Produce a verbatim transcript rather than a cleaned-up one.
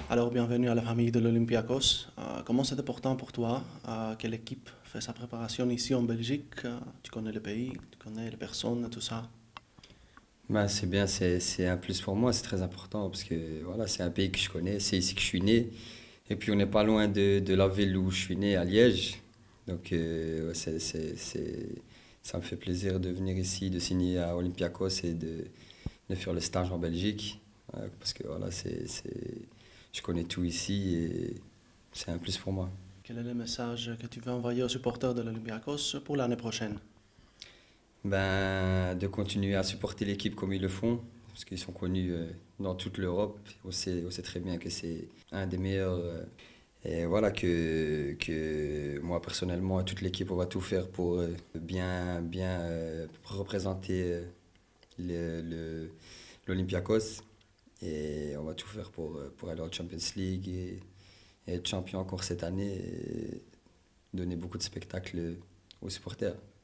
Alors, bienvenue à la famille de l'Olympiakos. Euh, comment c'est important pour toi euh, que l'équipe fait sa préparation ici en Belgique? Euh, tu connais le pays, tu connais les personnes, tout ça. Bah, c'est bien, c'est c'est un plus pour moi, c'est très important parce que voilà, c'est un pays que je connais, c'est ici que je suis né. Et puis on n'est pas loin de, de la ville où je suis né, à Liège. Donc euh, ouais, c'est, c'est, c'est- ça me fait plaisir de venir ici, de signer à Olympiakos et de, de faire le stage en Belgique. Ouais, parce que voilà, c'est, c'est, je connais tout ici et c'est un plus pour moi. Quel est le message que tu veux envoyer aux supporters de l'Olympiakos pour l'année prochaine? Ben, de continuer à supporter l'équipe comme ils le font, parce qu'ils sont connus euh, dans toute l'Europe. On sait, on sait très bien que c'est un des meilleurs. euh, et voilà que, que moi, personnellement, et toute l'équipe, on va tout faire pour euh, bien, bien euh, représenter euh, le, le- l'Olympiakos. Et on va tout faire pour, euh, pour aller en Champions League et, et être champion encore cette année et donner beaucoup de spectacles aux supporters.